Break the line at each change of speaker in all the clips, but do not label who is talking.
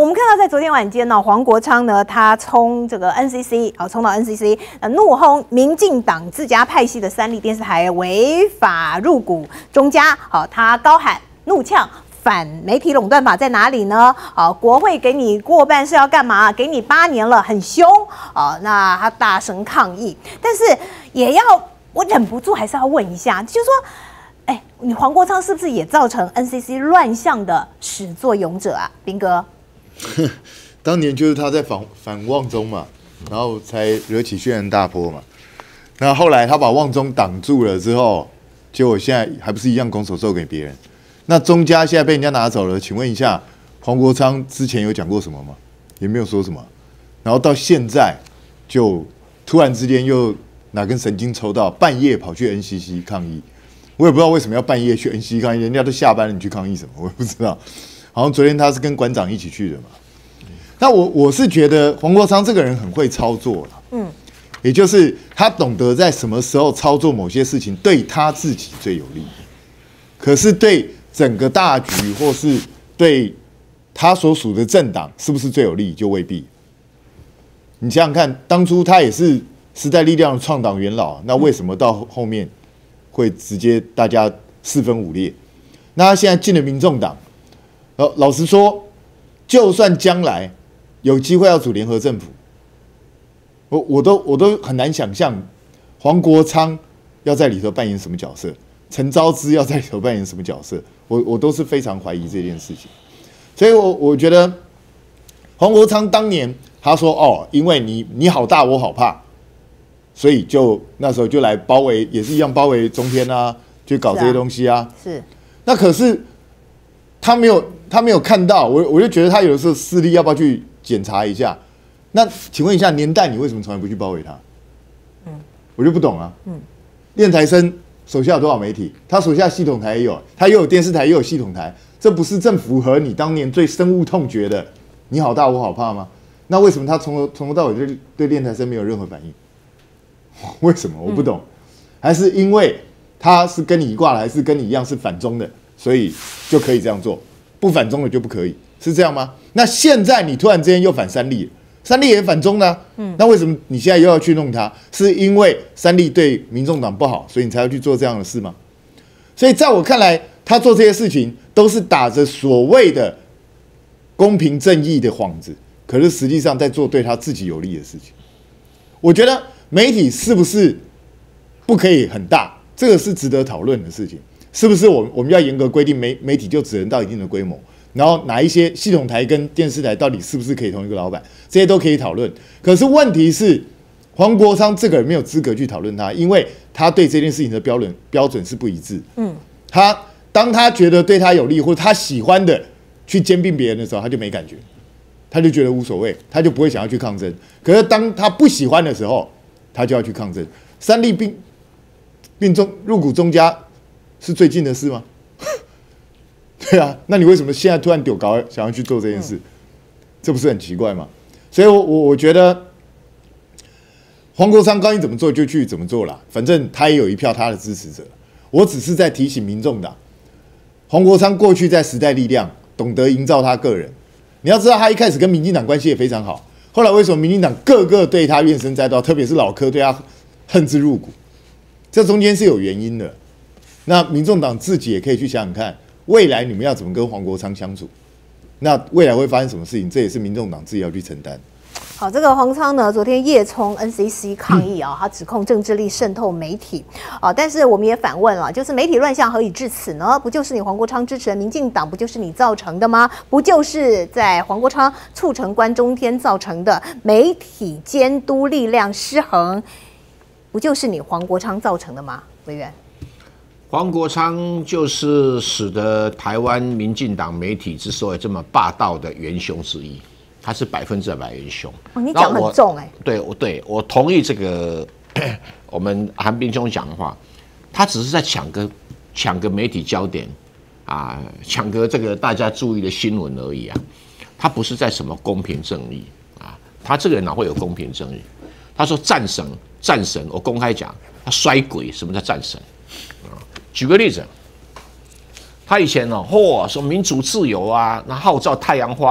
我们看到在昨天晚间呢，黄国昌呢，他冲这个 NCC， 冲到 NCC， 怒轰民进党自家派系的三立电视台违法入股中嘉，他高喊怒呛。反媒体垄断法在哪里呢？国会给你过半是要干嘛？给你8年了，很凶那他大声抗议，但是也要我忍不住还是要问一下，就是说，你黄国昌是不是也造成 NCC 乱象的始作俑者啊？彬哥，
当年就是他在反旺中嘛，然后才惹起轩然大波嘛。那后来他把旺中挡住了之后，结果现在还不是一样拱手授给别人。那中嘉现在被人家拿走了，请问一下，黄国昌之前有讲过什么吗？也没有说什么，然后到现在就突然之间又哪根神经抽到，半夜跑去 NCC 抗议，我也不知道为什么要半夜去 NCC 抗议，人家都下班了，你去抗议什么？我也不知道。好像昨天他是跟馆长一起去的嘛。那我是觉得黄国昌这个人很会操作了，也就是他懂得在什么时候操作某些事情对他自己最有利，可是对整个大局或是对他所属的政党是不是最有利就未必。你想想看，当初他也是时代力量的创党元老，那为什么到后面会直接大家四分五裂？那他现在进了民众党，老实说，就算将来有机会要组联合政府，我都很难想象黄国昌要在里头扮演什么角色，陈昭姿要在里头扮演什么角色，我都是非常怀疑这件事情。所以我觉得黄国昌当年他说因为你好大我好怕，所以就那时候就来包围，也是一样包围中天啊，去搞这些东西啊。是。那可是他没有看到，我就觉得他有的时候势力要不要去检查一下？那请问一下，年代你为什么从来不去包围他？我就不懂啊。练台生手下有多少媒体？他手下系统台也有，他又有电视台，又有系统台，这不是正符合你当年最深恶痛绝的“你好大我好怕”吗？那为什么他从头到尾对练台生没有任何反应？为什么？我不懂。还是因为他是跟你一挂的，还是跟你一样是反中的，所以就可以这样做？不反中的就不可以，是这样吗？那现在你突然之间又反三立，三立也反中呢？那为什么你现在又要去弄他？是因为三立对民众党不好，所以你才要去做这样的事吗？所以在我看来，他做这些事情都是打着所谓的公平正义的幌子，可是实际上在做对他自己有利的事情。我觉得媒体是不是不可以很大，这个是值得讨论的事情。是不是我们要严格规定媒体就只能到一定的规模？然后哪一些系统台跟电视台到底是不是可以同一个老板，这些都可以讨论。可是问题是，黄国昌这个人没有资格去讨论他，因为他对这件事情的标准是不一致。当他觉得对他有利或者他喜欢的去兼并别人的时候，他就没感觉，他就觉得无所谓，他就不会想要去抗争。可是当他不喜欢的时候，他就要去抗争。三立入股中嘉是最近的事吗？对啊，那你为什么现在突然丢高想要去做这件事？这不是很奇怪吗？所以我觉得黄国昌刚你怎么做就去怎么做啦，反正他也有一票他的支持者。我只是在提醒民众党，黄国昌过去在时代力量懂得营造他个人。你要知道，他一开始跟民进党关系也非常好，后来为什么民进党个个对他怨声载道，特别是老柯对他恨之入骨？这中间是有原因的。那民众党自己也可以去想想看，未来你们要怎么跟黄国昌相处？那未来会发生什么事情？这也是民众党自己要去承担。
好，这个黄昌呢，昨天夜冲 NCC 抗议他指控政治力渗透媒体但是我们也反问了，就是媒体乱象何以至此呢？不就是你黄国昌支持的民进党，不就是你造成的吗？不就是在黄国昌促成关中天造成的媒体监督力量失衡，不就是你黄国昌造成的吗？委员，
黄国昌就是使得台湾民进党媒体之所以这么霸道的元凶之一，他是100%元凶。
你讲很重
对，我同意这个我们韩彬兄讲的话，他只是在抢个媒体焦点啊，抢个这个大家注意的新闻而已啊，他不是在什么公平正义啊，他这个人哪会有公平正义？他说战神，我公开讲，他衰鬼，什么叫战神？举个例子，他以前说民主自由啊，那号召太阳花，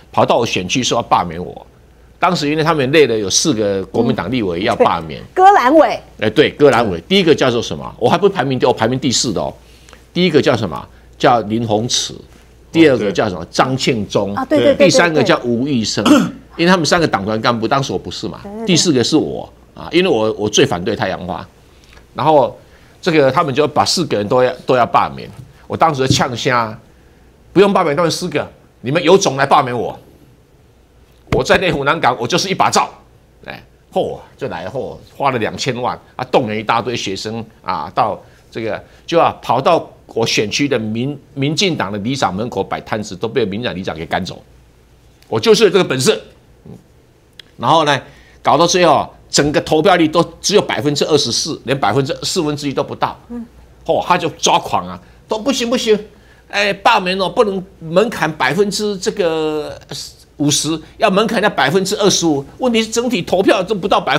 跑到我选区说要罢免我。当时因为他们累了，有4个国民党立委要罢免。
割阑尾。
对，割阑尾。第一个叫做什么？我还不是排名第，我排名第4的哦。第一个叫什么？叫林鸿池。第2个叫什么？张庆忠。
啊，对。
第3个叫吴玉生。因为他们3个党团干部，当时我不是嘛。第4个是我啊，因为我最反对太阳花。然后这个他们就把4个人都要罢免。我当时呛瞎，不用罢免他们4个，你们有种来罢免我。我在内湖南港，我就是一把罩，就来花了2000万啊，动员一大堆学生啊，到这个就要跑到我选区的民进党的里长门口摆摊子，都被民进党里长给赶走。我就是有这个本事，然后呢，搞到最后，整个投票率都只有24%，连1/4都不到。他就抓狂啊，都不行，罢免不能门槛50%，要门槛要25%。问题是整体投票都不到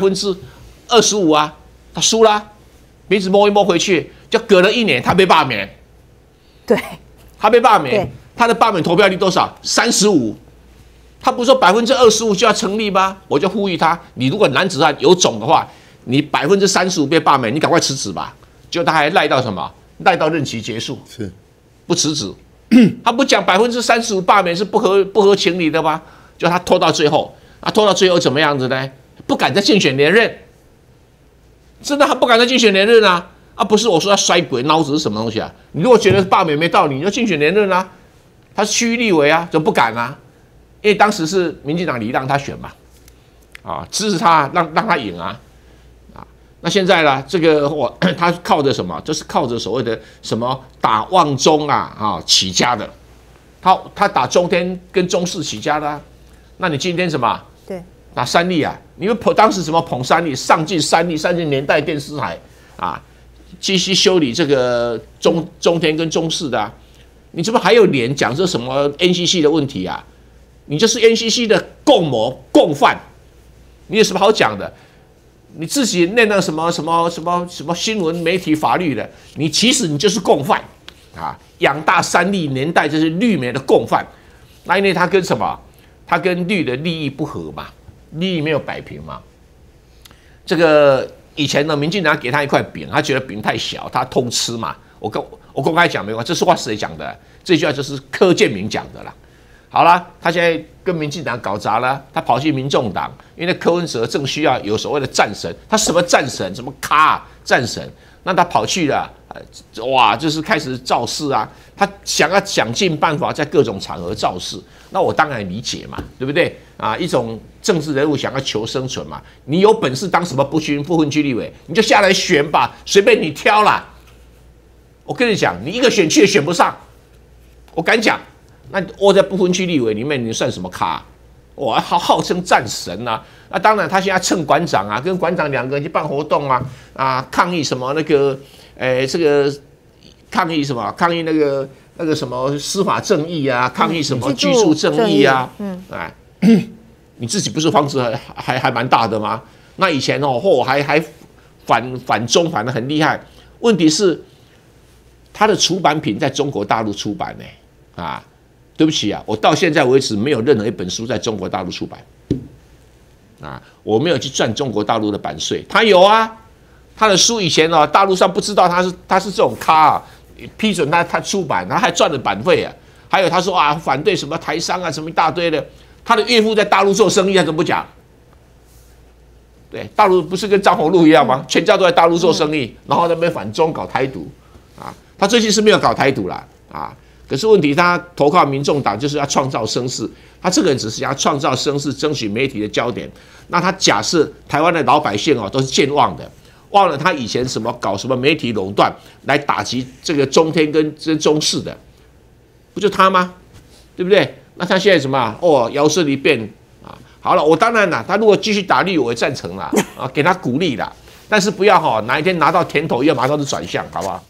25%啊，他输了，鼻子摸一摸回去，就隔了1年，他被罢免。
对，
他被罢免，他的罢免投票率多少？35%。他不是说25%就要成立吗？我就呼吁他，你如果男子汉有种的话，你35%被罢免，你赶快辞职吧。结果他还赖到什么？赖到任期结束，
是
不辞职。他不讲35%罢免是不合情理的吗？就他拖到最后，拖到最后怎么样子呢？不敢再竞选连任，真的他不敢再竞选连任啊！不是我说他衰鬼孬子是什么东西啊？你如果觉得罢免没道理，你就竞选连任啊！他是区域立委啊，就不敢啊，因为当时是民进党礼让他选嘛，支持他让他赢啊！那现在呢？这个他靠着什么？就是靠着所谓的什么打旺中起家的，他打中天跟中视起家的啊。那你今天什么？
对，
打三立啊？你们当时什么捧三立，上进三立年代电视台啊，继续修理这个中天跟中视的啊。你这不还有脸讲这什么 NCC 的问题啊？你就是 NCC 的共谋共犯，你有什么好讲的？你自己念那什么新闻媒体法律的，其实你就是共犯啊！养大三立年代就是绿媒的共犯，那因为他跟什么？他跟绿的利益不合嘛，利益没有摆平嘛。这个以前呢，民进党给他一块饼，他觉得饼太小，他偷吃嘛。我公开讲没关系，这是话谁讲的？这句话就是柯建铭讲的啦。好了，他现在跟民进党搞砸了，他跑去民众党，因为柯文哲正需要有所谓的战神，他什么战神，什么战神，那他跑去了，就是开始造势啊，他想尽办法在各种场合造势，那我当然理解嘛，对不对啊？一种政治人物想要求生存嘛，你有本事当什么不分区立委，你就下来选吧，随便你挑啦。我跟你讲，你一个选区也选不上，我敢讲。那窝在不分区立委里面，你算什么咖？我号称战神啊！那当然，他现在蹭馆长啊，跟馆长2个人去办活动啊，抗议什么那个，这个抗议什么？抗议那个什么司法正义啊，抗议什么居住正义啊？你自己不是房子还蛮大的吗？那以前还反中反得很厉害。问题是，他的出版品在中国大陆出版呢，对不起啊，我到现在为止没有任何一本书在中国大陆出版，我没有去赚中国大陆的版税。他有啊，他的书以前大陆上不知道他是这种咖批准他出版，他还赚了版费啊。还有他说反对什么台商啊，什么一大堆的。他的岳父在大陆做生意，他怎么不讲？对，大陆不是跟张宏禄一样吗？全家都在大陆做生意，然后在那边反中搞台独他最近是没有搞台独啦可是问题，他投靠民众党就是要创造声势，他这个人只是想要创造声势，争取媒体的焦点。那他假设台湾的老百姓都是健忘的，忘了他以前搞什么媒体垄断来打击这个中天跟中视的，不就他吗？对不对？那他现在什么摇身一变好了，我当然啦，他如果继续打绿，我也赞成啦给他鼓励啦，但是不要哪一天拿到甜头，要马上就转向，好不好？